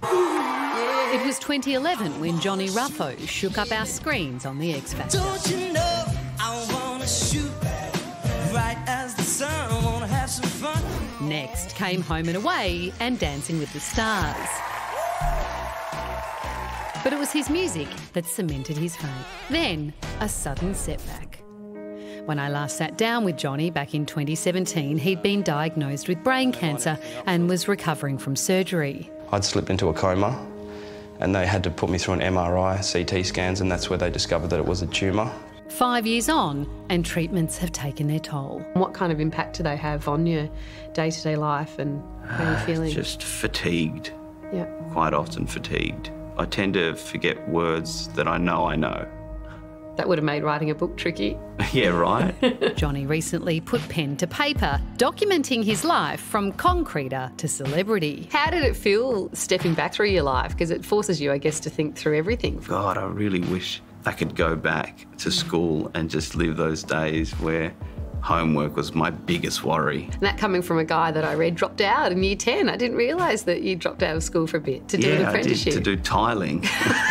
It was 2011 when Johnny Ruffo shook up our screens on The X Factor. Don't you know I wanna shoot right as the sun, wanna have some fun. Next came Home and Away and Dancing with the Stars. But it was his music that cemented his fame. Then, a sudden setback. When I last sat down with Johnny back in 2017, he'd been diagnosed with brain cancer and was recovering from surgery. I'd slipped into a coma and they had to put me through an MRI, CT scans, and that's where they discovered that it was a tumour. 5 years on, and treatments have taken their toll. What kind of impact do they have on your day-to-day life and how are you feeling? Just fatigued. Yeah. Quite often fatigued. I tend to forget words that I know. That would have made writing a book tricky. Yeah, right? Johnny recently put pen to paper, documenting his life from concreter to celebrity. How did it feel stepping back through your life? Because it forces you, I guess, to think through everything. God, I really wish I could go back to school and just live those days where homework was my biggest worry. And that coming from a guy that I read dropped out in year 10. I didn't realise that you dropped out of school for a bit to do an apprenticeship. I did, to do tiling.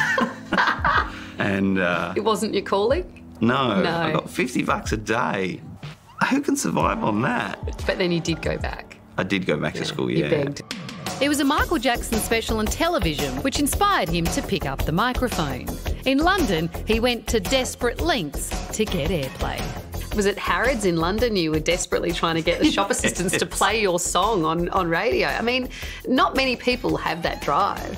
And it wasn't your calling? No, I got $50 a day. Who can survive on that? But then you did go back. I did go back to school, You begged. It was a Michael Jackson special on television which inspired him to pick up the microphone. In London, he went to desperate lengths to get airplay. Was it Harrods in London you were desperately trying to get the shop assistants to play your song on radio? I mean, not many people have that drive.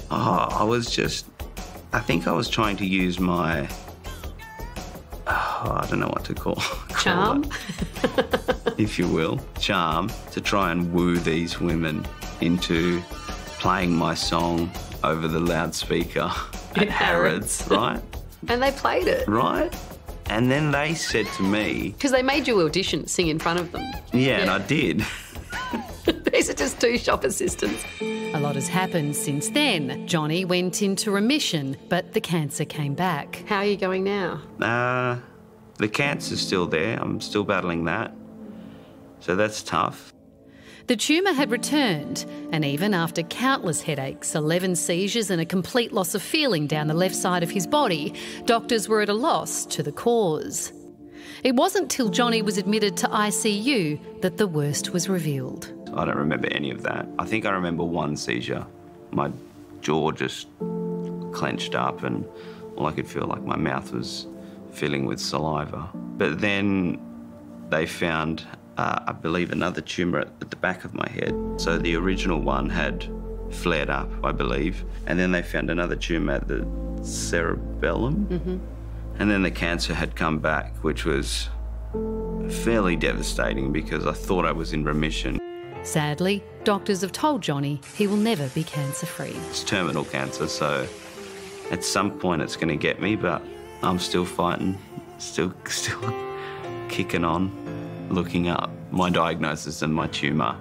I think I was trying to use my, I don't know what to call Charm? it, if you will, charm, to try and woo these women into playing my song over the loudspeaker at Harrods, right? And they played it. Right? And then they said to me... Because they made you audition, sing in front of them. Yeah, and I did. These are just two shop assistants. A lot has happened since then. Johnny went into remission, but the cancer came back. How are you going now? The cancer's still there. I'm still battling that. So that's tough. The tumour had returned, and even after countless headaches, 11 seizures and a complete loss of feeling down the left side of his body, doctors were at a loss to the cause. It wasn't till Johnny was admitted to ICU that the worst was revealed. I don't remember any of that. I think I remember one seizure. My jaw just clenched up and all I could feel like my mouth was filling with saliva. But then they found, I believe, another tumour at the back of my head. So the original one had flared up, I believe, and then they found another tumour at the cerebellum. Mm-hmm. And then the cancer had come back, which was fairly devastating because I thought I was in remission. Sadly, doctors have told Johnny he will never be cancer-free. It's terminal cancer, so at some point it's going to get me, but I'm still fighting, still kicking on, looking up my diagnosis and my tumour.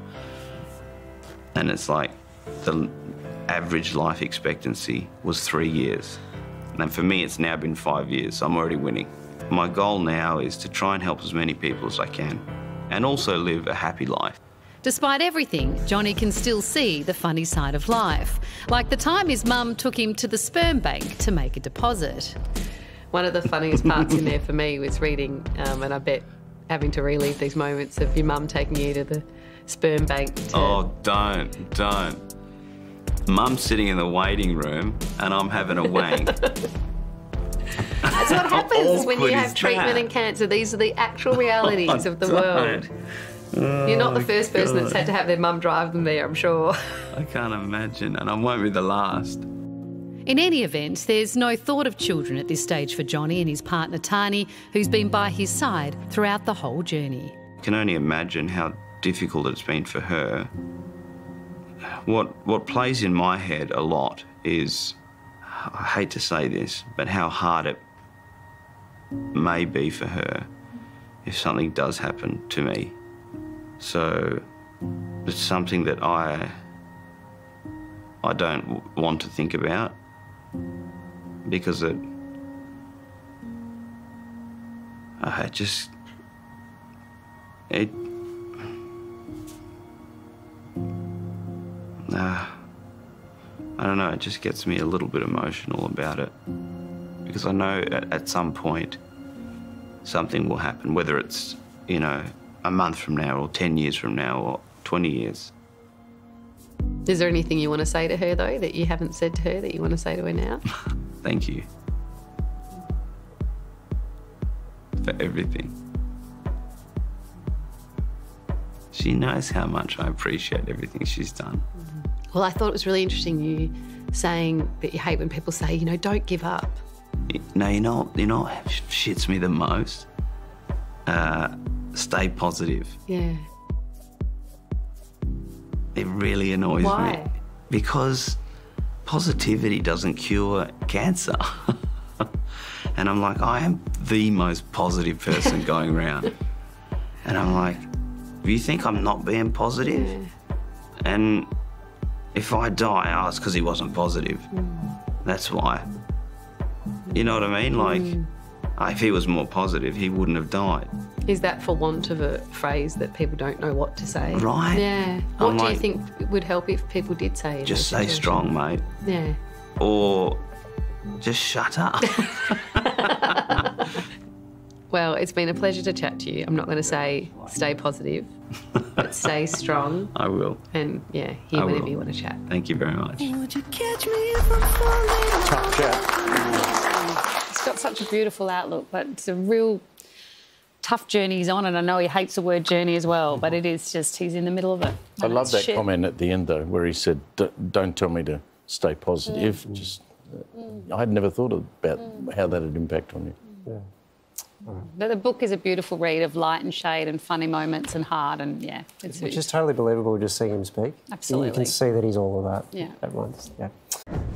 And it's like the average life expectancy was 3 years. And for me, it's now been 5 years, so I'm already winning. My goal now is to try and help as many people as I can and also live a happy life. Despite everything, Johnny can still see the funny side of life, like the time his mum took him to the sperm bank to make a deposit. One of the funniest parts in there for me was reading, and I bet having to relive these moments of your mum taking you to the sperm bank. Oh, don't. Mum's sitting in the waiting room and I'm having a wank. That's what happens when you have treatment and cancer. These are the actual realities of the world. You're not the first person that's had to have their mum drive them there, I'm sure. I can't imagine, and I won't be the last. In any event, there's no thought of children at this stage for Johnny and his partner Tani, who's been by his side throughout the whole journey. I can only imagine how difficult it's been for her. What plays in my head a lot is, I hate to say this, but how hard it may be for her if something does happen to me. So it's something that I don't want to think about because it I don't know, it just gets me a little bit emotional about it. Because I know at some point something will happen, whether it's, you know, a month from now or 10 years from now or 20 years. Is there anything you want to say to her, though, that you haven't said to her that you want to say to her now? Thank you for everything. She knows how much I appreciate everything she's done. Well, I thought it was really interesting you saying that you hate when people say, you know, don't give up. No, you know what shits me the most? Stay positive. Yeah. It really annoys Why? me. Because positivity doesn't cure cancer. And I'm like, I am the most positive person going around. And I'm like, do you think I'm not being positive? Yeah. And if I die, it's because he wasn't positive. That's why. You know what I mean? Like, if he was more positive, he wouldn't have died. Is that for want of a phrase that people don't know what to say? Right. Yeah. What do you think would help if people did say it? Just stay strong, mate. Yeah. Or just shut up. Well, it's been a pleasure to chat to you. I'm not going to say stay positive, but stay strong. I will. And, yeah, here whenever you want to chat. Thank you very much. Would you catch me if I'm falling? Tough chat. He's got such a beautiful outlook, but it's a real tough journey he's on, and I know he hates the word journey as well, but it is just, he's in the middle of it. I love that comment at the end, though, where he said, don't tell me to stay positive. Just, I had never thought about how that would impact on you. Yeah. But the book is a beautiful read of light and shade and funny moments and hard, and yeah, it's just totally believable just seeing him speak. Absolutely. You can see that he's all of that Yeah. at once. Yeah.